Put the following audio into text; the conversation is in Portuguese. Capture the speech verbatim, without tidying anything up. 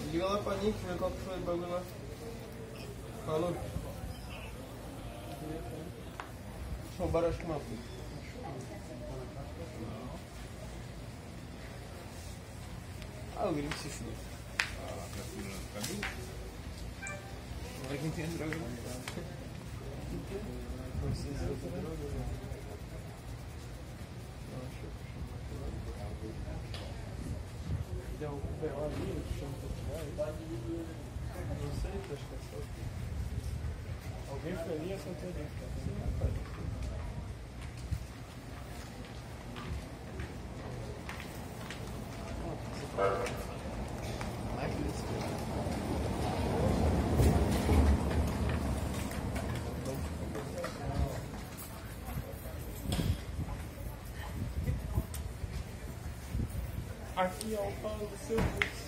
Liga lá pra Nick, ver qual que foi o bagulho lá. Falou. Roubaram acho que uma puta. Ah, o gringo se fudeu. Ah, tá furando o caminho? Não é quem tem droga, não. Vocês usam droga, não. Não, deixa eu puxar. Deu um B O ali, no chão pra tirar isso? Não sei, acho que é só aqui. Alguém foi ali, eu só tô ali. Sim, rapaz. Mais que isso. Aqui é o pau do seu bolso.